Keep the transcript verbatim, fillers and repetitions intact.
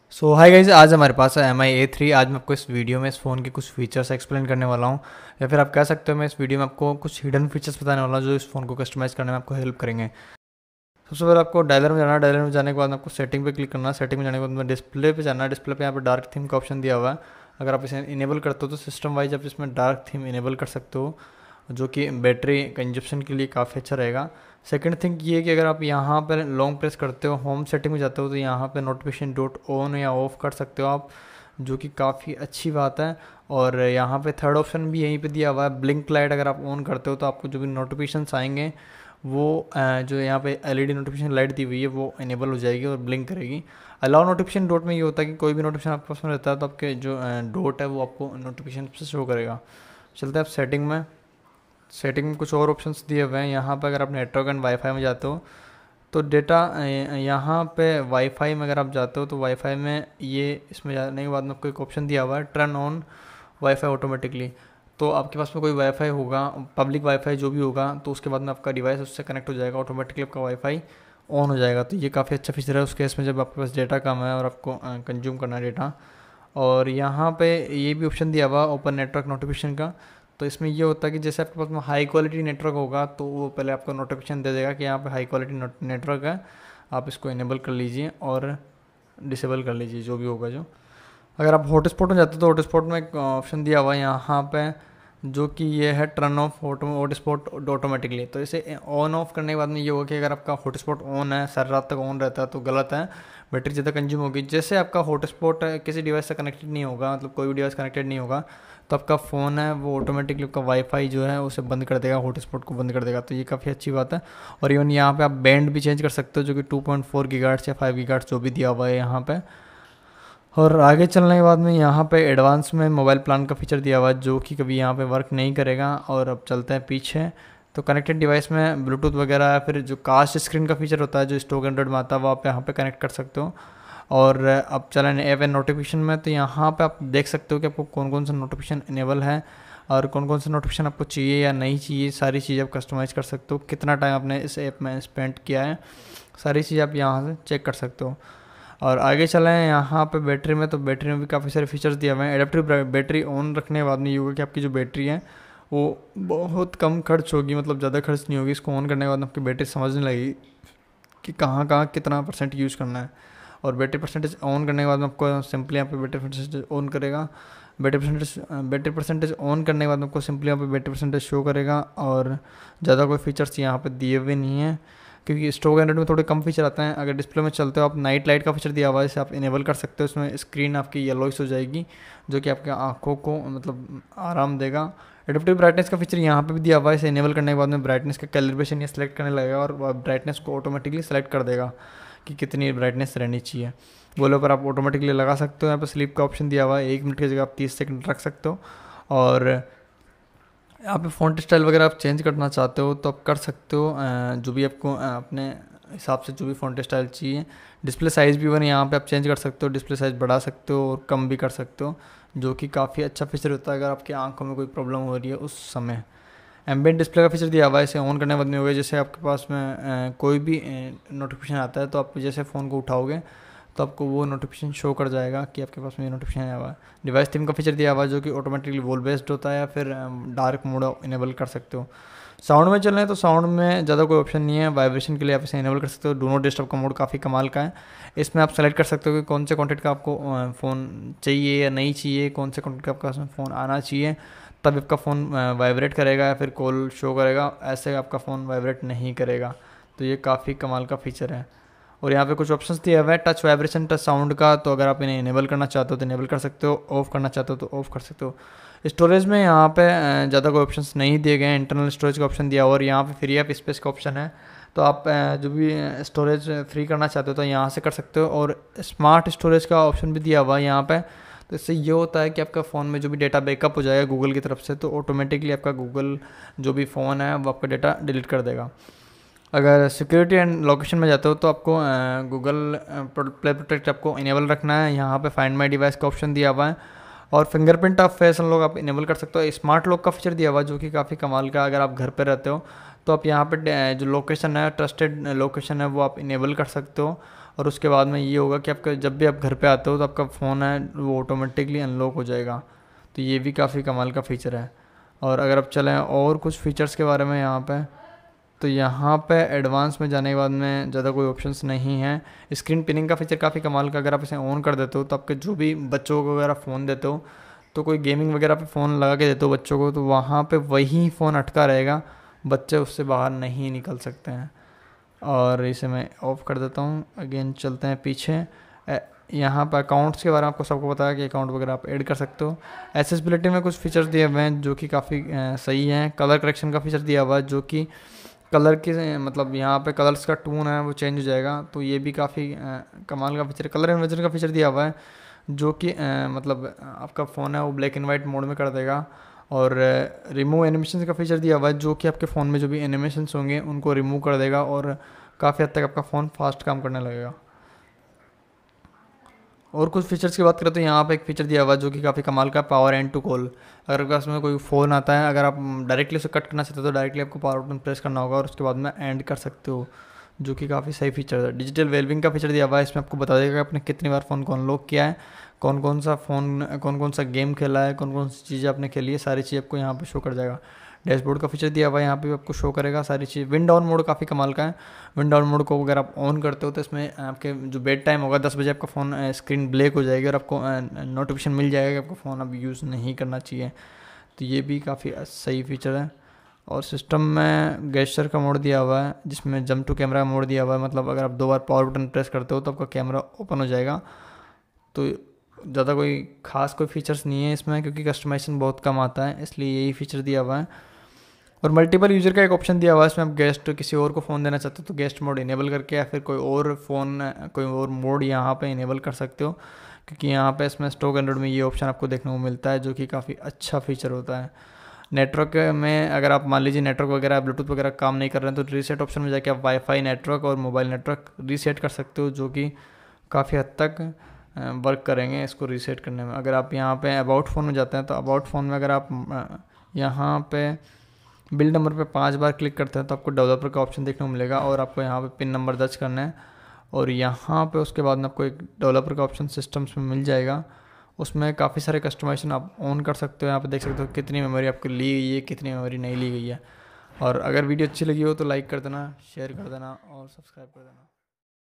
सो hi guys, आज हमारे पास है एम आई ए थ्री। आज मैं आपको इस वीडियो में इस फ़ोन के कुछ फीचर्स एक्सप्लेन करने वाला हूँ, या फिर आप कह सकते हो मैं इस वीडियो में आपको कुछ हिडन फीचर्स बताने वाला हूँ जो इस फ़ोन को कस्टमाइज़ करने में आपको हेल्प करेंगे। सबसे पहले आपको डायलर में जाना है। डायलर में जाने के बाद आपको सेटिंग पे क्लिक करना है। सेटिंग में जाने के बाद डिस्प्ले पे जाना है। डिस्प्ले पे यहाँ पे डार्क थीम का ऑप्शन दिया हुआ है। अगर आप इसे इनेबल करते हो तो सिस्टम वाइज आप इसमें डार्क थीम इनेबल कर सकते हो, जो कि बैटरी कंजप्शन के लिए काफ़ी अच्छा रहेगा। सेकंड थिंग ये है कि अगर आप यहाँ पर लॉन्ग प्रेस करते हो, होम सेटिंग में जाते हो, तो यहाँ पे नोटिफिकेशन डॉट ऑन या ऑफ कर सकते हो आप, जो कि काफ़ी अच्छी बात है। और यहाँ पे थर्ड ऑप्शन भी यहीं पे दिया हुआ है, ब्लिंक लाइट। अगर आप ऑन करते हो तो आपको जो भी नोटिफिकेशंस आएंगे वो अ, जो यहाँ पे एलईडी नोटिफिकेशन लाइट दी हुई है वो इनेबल हो जाएगी और ब्लिंक करेगी। अलाउ नोटिफिकेशन डॉट में ये होता है कि कोई भी नोटिफिकेशन आपके पास में रहता है तो आपके जो डॉट है वो आपको नोटिफिकेशन से शो करेगा। चलते हैं आप सेटिंग में। सेटिंग में कुछ और ऑप्शंस दिए हुए हैं। यहाँ पर अगर आप नेटवर्क एंड वाईफाई में जाते हो तो डेटा, यहाँ पे वाईफाई में अगर आप जाते हो तो वाईफाई में ये इसमें जाने के बाद में आपको एक ऑप्शन दिया हुआ है, टर्न ऑन वाईफाई ऑटोमेटिकली। तो आपके पास में कोई वाईफाई होगा, पब्लिक वाईफाई जो भी होगा, तो उसके बाद में आपका डिवाइस उससे कनेक्ट हो जाएगा, ऑटोमेटिकली आपका वाईफाई ऑन हो जाएगा। तो ये काफ़ी अच्छा फीचर है उस केस में जब आपके पास डेटा कम है और आपको कंज्यूम करना है डेटा। और यहाँ पे ये भी ऑप्शन दिया हुआ ओपन नेटवर्क नोटिफिकेशन का। तो इसमें ये होता है कि जैसे आपके पास में हाई क्वालिटी नेटवर्क होगा तो वो पहले आपको नोटिफिकेशन दे देगा कि यहाँ पे हाई क्वालिटी नेटवर्क है, आप इसको इनेबल कर लीजिए और डिसेबल कर लीजिए जो भी होगा। जो अगर आप हॉटस्पॉट में जाते हो तो हॉटस्पॉट में एक ऑप्शन दिया हुआ है यहाँ पे, जो कि ये है टर्न ऑफ हॉटस्पॉट ऑटोमेटिकली। तो इसे ऑन ऑफ करने के बाद में ये होगा कि अगर आपका हॉटस्पॉट ऑन है, सारी रात तक ऑन रहता है तो गलत है, बैटरी ज़्यादा कंज्यूम होगी। जैसे आपका हॉटस्पॉट किसी डिवाइस से कनेक्टेड नहीं होगा, मतलब कोई भी डिवाइस कनेक्टेड नहीं होगा, तो आपका फ़ोन है वो ऑटोमेटिकली आपका वाईफाई जो है उसे बंद कर देगा, हॉटस्पॉट को बंद कर देगा। तो ये काफ़ी अच्छी बात है। और इवन यहाँ पे आप बैंड भी चेंज कर सकते हो, जो कि टू पॉइंट फोर गीगाहर्ट्ज़ या फाइव गीगाहर्ट्ज़ जो भी दिया हुआ है यहाँ पे। और आगे चलने के बाद में यहाँ पे एडवांस में मोबाइल प्लान का फीचर दिया हुआ है, जो कि कभी यहाँ पे वर्क नहीं करेगा। और अब चलते हैं पीछे, तो कनेक्टेड डिवाइस में ब्लूटूथ वगैरह या फिर जो कास्ट स्क्रीन का फीचर होता है जो स्टॉक एंड्रॉइड में आता है वो आप यहाँ पे कनेक्ट कर सकते हो। और अब चलें ऐप एंड नोटिफिकेशन में, तो यहाँ पे आप देख सकते हो कि आपको कौन कौन सा नोटिफिकेशन इनेबल है और कौन कौन सा नोटिफिकेशन आपको चाहिए या नहीं चाहिए। सारी चीज़ आप कस्टमाइज़ कर सकते हो, कितना टाइम आपने इस ऐप में स्पेंड किया है, सारी चीज़ आप यहाँ से चेक कर सकते हो। और आगे चलें यहाँ पे बैटरी में, तो बैटरी में भी काफ़ी सारे फीचर्स दिए हुए हैं। एडेप्टिव बैटरी ऑन रखने के बाद में ये होगा कि आपकी जो बैटरी है वो बहुत कम खर्च होगी, मतलब ज़्यादा खर्च नहीं होगी। इसको ऑन करने के बाद आपकी बैटरी समझने लगेगी कि कहाँ कहाँ कितना परसेंट यूज़ करना है। और बैटरी परसेंटेज ऑन करने के बाद में आपको सिंपली यहाँ पे बैटरी परसेंटेज ऑन करेगा। Battery percentage battery percentage on करने के बाद में आपको सिंपली यहाँ पे बैटरी परसेंटेज शो करेगा। और ज़्यादा कोई फीचर्स यहाँ पे दिए हुए नहीं हैं, क्योंकि स्टॉक एंड्रॉइड में थोड़े कम फीचर आते हैं। अगर डिस्प्ले में चलते हो आप, नाइट लाइट का फीचर दिया हुआ है, इसे आप इनेबल कर सकते हो। इसमें स्क्रीन आपकी येलोइश हो जाएगी, जो कि आपके आंखों को मतलब आराम देगा। एडेप्टिव ब्राइटनेस का फीचर यहाँ पे भी दिया हुआ है। इसे इनेबल करने के बाद में ब्राइटनेस का कैलिब्रेशन ये सेलेक्ट करने लगेगा और ब्राइटनेस को ऑटोमेटिकली सेलेक्ट कर देगा कि कितनी ब्राइटनेस रहनी चाहिए। बोलो पर आप ऑटोमेटिकली लगा सकते हो। यहाँ पर स्लीप का ऑप्शन दिया हुआ है, एक मिनट की जगह आप तीस सेकंड रख सकते हो। और यहाँ पे फ़ॉन्ट स्टाइल वगैरह आप चेंज करना चाहते हो तो आप कर सकते हो, जो भी आपको अपने हिसाब से जो भी फ़ॉन्ट स्टाइल चाहिए। डिस्प्ले साइज़ भी वन यहाँ पे आप चेंज कर सकते हो, डिस्प्ले साइज़ बढ़ा सकते हो और कम भी कर सकते हो, जो कि काफ़ी अच्छा फीचर होता है अगर आपकी आंखों में कोई प्रॉब्लम हो रही है उस समय। एम्बिएंट डिस्प्ले का फीचर दिया हुआ है, इसे ऑन करने के बाद में होगा जैसे आपके पास में कोई भी नोटिफिकेशन आता है तो आप जैसे फ़ोन को उठाओगे तो आपको वो नोटिफिकेशन शो कर जाएगा कि आपके पास में ये नोटिफिकेशन आया हुआ है। डिवाइस थीम का फीचर दिया हुआ है, जो कि ऑटोमेटिकली वॉल बेस्ड होता है या फिर डार्क मोड इनेबल कर सकते हो। साउंड में चल रहे हैं तो साउंड में ज़्यादा कोई ऑप्शन नहीं है। वाइब्रेशन के लिए आप इसे इनेबल कर सकते हो। डू नॉट डिस्टर्ब का मोड काफ़ी कमाल का है। इसमें आप सेलेक्ट कर सकते हो कि कौन से कंटेंट का आपको फ़ोन चाहिए या नहीं चाहिए, कौन से कंटेंट का आपका फ़ोन आना चाहिए, तब आपका फ़ोन वाइब्रेट करेगा या फिर कॉल शो करेगा। ऐसे आपका फ़ोन वाइब्रेट नहीं करेगा। तो ये काफ़ी कमाल का फीचर है। और यहाँ पे कुछ ऑप्शंस दिए हुए हैं टच वाइब्रेशन, टच साउंड का, तो अगर आप इन्हें इनेबल करना चाहते हो तो इनेबल कर सकते हो, ऑफ़ करना चाहते हो तो ऑफ़ कर सकते हो। स्टोरेज में यहाँ पे ज़्यादा कोई ऑप्शंस नहीं दिए गए हैं। इंटरनल स्टोरेज का ऑप्शन दिया हुआ और यहाँ पे फ्री ऑफ स्पेस का ऑप्शन है, तो आप जो भी स्टोरेज फ्री करना चाहते हो तो यहाँ से कर सकते हो। और स्मार्ट स्टोरेज का ऑप्शन भी दिया हुआ है यहाँ पे। तो इससे ये होता है कि आपका फ़ोन में जो भी डेटा बैकअप हो जाएगा गूगल की तरफ से, तो ऑटोमेटिकली आपका गूगल जो भी फ़ोन है वो आपका डेटा डिलीट कर देगा। अगर सिक्योरिटी एंड लोकेशन में जाते हो तो आपको गूगल प्ले प्रोटेक्ट आपको इनेबल रखना है। यहाँ पे फाइंड माय डिवाइस का ऑप्शन दिया हुआ है और फिंगरप्रिंट ऑफ फेस अनलॉक आप इनेबल कर सकते हो। स्मार्ट लॉक का फीचर दिया हुआ है, जो कि काफ़ी कमाल का। अगर आप घर पे रहते हो तो आप यहाँ पे जो लोकेशन है, ट्रस्टेड लोकेशन है, वो आप इनेबल कर सकते हो। और उसके बाद में ये होगा कि आपका जब भी आप घर पे आते हो तो आपका फ़ोन है वो ऑटोमेटिकली अनलॉक हो जाएगा। तो ये भी काफ़ी कमाल का फ़ीचर है। और अगर आप चलें और कुछ फ़ीचर्स के बारे में यहाँ पे, तो यहाँ पे एडवांस में जाने के बाद में ज़्यादा कोई ऑप्शंस नहीं है। स्क्रीन पिनिंग का फीचर काफ़ी कमाल का, अगर आप इसे ऑन कर देते हो तो आपके जो भी बच्चों को अगर आप फ़ोन देते हो तो कोई गेमिंग वगैरह पे फ़ोन लगा के देते हो बच्चों को, तो वहाँ पे वही फ़ोन अटका रहेगा, बच्चे उससे बाहर नहीं निकल सकते हैं। और इसे मैं ऑफ़ कर देता हूँ। अगेन चलते हैं पीछे। यहाँ पर अकाउंट्स के बारे में आपको सबको पता है कि अकाउंट वगैरह आप ऐड कर सकते हो। एक्सेसिबिलिटी में कुछ फीचर्स दिए हुए हैं जो कि काफ़ी सही हैं। कलर करेक्शन का फीचर दिया हुआ है जो कि कलर की मतलब यहाँ पे कलर्स का टोन है वो चेंज हो जाएगा, तो ये भी काफ़ी कमाल का फीचर है। कलर इन्वर्जन का फीचर दिया हुआ है जो कि मतलब आपका फ़ोन है वो ब्लैक एंड वाइट मोड में कर देगा। और रिमूव एनिमेशन का फीचर दिया हुआ है जो कि आपके फ़ोन में जो भी एनिमेशंस होंगे उनको रिमूव कर देगा और काफ़ी हद तक आपका फ़ोन फास्ट काम करने लगेगा। और कुछ फीचर्स की बात करें तो यहाँ पे एक फ़ीचर दिया हुआ है जो कि काफ़ी कमाल का, पावर एंड टू कॉल। अगर आपके पास में कोई फ़ोन आता है, अगर आप डायरेक्टली उसे कट करना चाहते हो तो डायरेक्टली आपको पावर बटन प्रेस करना होगा और उसके बाद में एंड कर सकते हो, जो कि काफ़ी सही फीचर है। डिजिटल वेलबिंग का फीचर दिया हुआ है, इसमें आपको बता देगा आपने कितनी बार फ़ोन को अनलॉक किया है, कौन कौन सा फ़ोन कौन कौन सा गेम खेला है, कौन कौन सी चीज़ें आपने खेली है, सारी चीज़ आपको यहाँ पर शो कर जाएगा। डैशबोर्ड का फीचर दिया हुआ है, यहाँ पे आपको शो करेगा सारी चीज़। विंड डाउन मोड काफ़ी कमाल का है। विंड डाउन मोड को अगर आप ऑन करते हो तो इसमें आपके जो बेड टाइम होगा दस बजे आपका फ़ोन स्क्रीन ब्लैक हो जाएगी और आपको नोटिफिकेशन मिल जाएगा कि आपका फ़ोन अब यूज़ नहीं करना चाहिए। तो ये भी काफ़ी सही फीचर है। और सिस्टम में गेस्चर का मोड दिया हुआ है जिसमें जंप टू कैमरा मोड दिया हुआ है, मतलब अगर आप दो बार पावर बटन प्रेस करते हो तो आपका कैमरा ओपन हो जाएगा। तो ज़्यादा कोई ख़ास कोई फीचर्स नहीं है इसमें क्योंकि कस्टमाइजेशन बहुत कम आता है, इसलिए यही फीचर दिया हुआ है। और मल्टीपल यूज़र का एक ऑप्शन दिया हुआ है, इसमें आप गेस्ट किसी और को फ़ोन देना चाहते हो तो गेस्ट मोड इनेबल करके या फिर कोई और फ़ोन कोई और मोड यहाँ पे इनेबल कर सकते हो, क्योंकि यहाँ पे इसमें स्टॉक एंड्रॉइड में ये ऑप्शन आपको देखने को मिलता है जो कि काफ़ी अच्छा फीचर होता है। नेटवर्क में अगर आप मान लीजिए नेटवर्क वगैरह ब्लूटूथ वगैरह काम नहीं कर रहे हैं तो रीसेट ऑप्शन में जाके आप वाईफाई नेटवर्क और मोबाइल नेटवर्क रीसेट कर सकते हो, जो कि काफ़ी हद तक वर्क करेंगे इसको रीसेट करने में। अगर आप यहाँ पे अबाउट फ़ोन में जाते हैं तो अबाउट फ़ोन में अगर आप यहाँ पे बिल नंबर पे पांच बार क्लिक करते हैं तो आपको डेवलपर का ऑप्शन देखने को मिलेगा और आपको यहाँ पे पिन नंबर दर्ज करना है और यहाँ पे उसके बाद में आपको एक डेवलपर का ऑप्शन सिस्टम्स में मिल जाएगा। उसमें काफ़ी सारे कस्टमाइजेशन आप ऑन कर सकते हो। यहाँ पे देख सकते हो कितनी मेमोरी आपको ली गई है, कितनी मेमोरी नहीं ली गई है। और अगर वीडियो अच्छी लगी हो तो लाइक कर देना, शेयर कर देना और सब्सक्राइब कर देना।